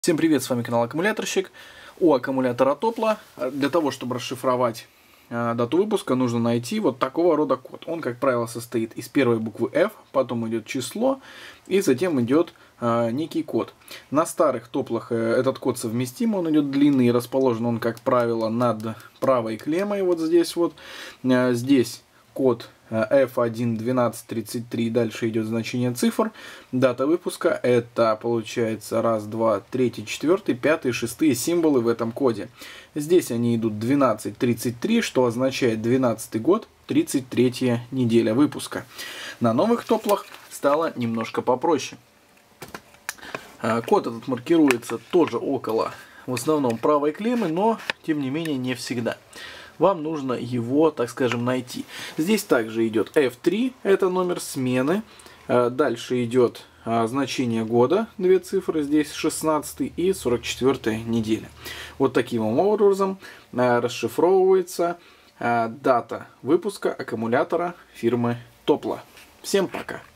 Всем привет, с вами канал Аккумуляторщик. У аккумулятора Топла для того, чтобы расшифровать дату выпуска, нужно найти вот такого рода код. Он, как правило, состоит из первой буквы F, потом идет число и затем идет некий код. На старых Топлах этот код совместим, он идет длинный и расположен он, как правило, над правой клеммой, вот здесь вот. Здесь код F11233, дальше идет значение цифр. Дата выпуска — это получается 1, 2, 3, 4, 5, 6 символы в этом коде. Здесь они идут 1233, что означает 12 год, 33 неделя выпуска. На новых Топлах стало немножко попроще. Код этот маркируется тоже около, в основном, правой клеммы, но тем не менее не всегда. Вам нужно его, так скажем, найти. Здесь также идет F3, это номер смены. Дальше идет значение года, 2 цифры, здесь 16 и 44 неделя. Вот таким образом расшифровывается дата выпуска аккумулятора фирмы Топла. Всем пока!